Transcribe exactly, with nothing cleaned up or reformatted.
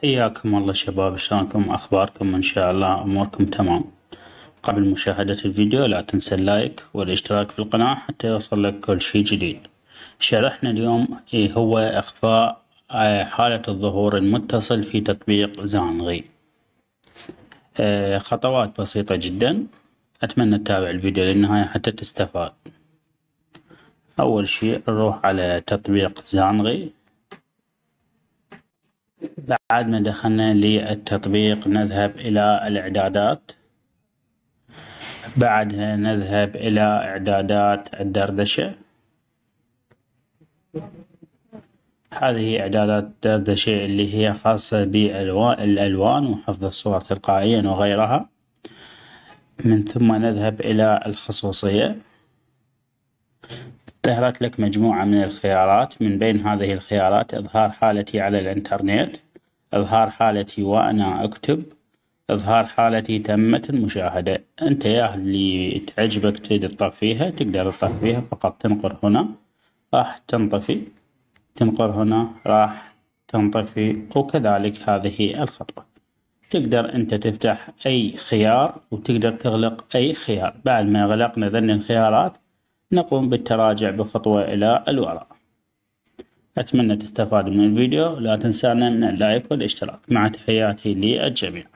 حياكم الله شباب، شلونكم؟ أخباركم؟ إن شاء الله أموركم تمام. قبل مشاهدة الفيديو لا تنسى اللايك والاشتراك في القناة حتى يوصل لك كل شيء جديد. شرحنا اليوم إيه هو إخفاء آه، حالة الظهور المتصل في تطبيق زانغي. آه، خطوات بسيطة جدا، أتمنى تتابع الفيديو للنهاية حتى تستفاد. أول شيء نروح على تطبيق زانغي. بعد ما دخلنا للتطبيق نذهب إلى الإعدادات، بعدها نذهب إلى إعدادات الدردشة. هذه إعدادات الدردشة اللي هي خاصة بالألوان وحفظ الصور تلقائيا وغيرها. من ثم نذهب إلى الخصوصية. ظهرت لك مجموعة من الخيارات، من بين هذه الخيارات إظهار حالتي على الإنترنت، إظهار حالتي وأنا أكتب، إظهار حالتي تمت المشاهدة. أنت يا اللي تعجبك تريد تطفيها تقدر تطفيها، فقط تنقر هنا راح تنطفي، تنقر هنا راح تنطفي، وكذلك هذه الخطوة. تقدر أنت تفتح أي خيار وتقدر تغلق أي خيار. بعد ما غلقنا ذن الخيارات نقوم بالتراجع بخطوة إلى الوراء. أتمنى تستفاد من الفيديو، لا تنسانا من اللايك والاشتراك. مع تحياتي للجميع.